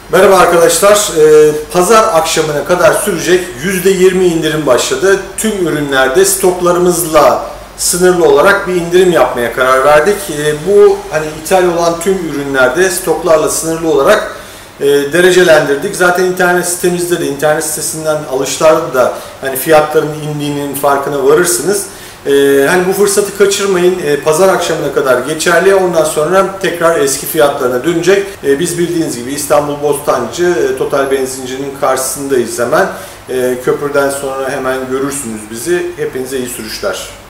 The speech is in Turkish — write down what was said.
Merhaba arkadaşlar. Pazar akşamına kadar sürecek %20 indirim başladı. Tüm ürünlerde stoklarımızla sınırlı olarak bir indirim yapmaya karar verdik. Bu hani ithal olan tüm ürünlerde stoklarla sınırlı olarak derecelendirdik. Zaten internet sitemizde de, internet sitesinden alışlarda da hani fiyatların indiğinin farkına varırsınız. Hani bu fırsatı kaçırmayın. Pazar akşamına kadar geçerli. Ondan sonra tekrar eski fiyatlarına dönecek. Biz bildiğiniz gibi İstanbul Bostancı Total Benzinci'nin karşısındayız hemen. Köprüden sonra hemen görürsünüz bizi. Hepinize iyi sürüşler.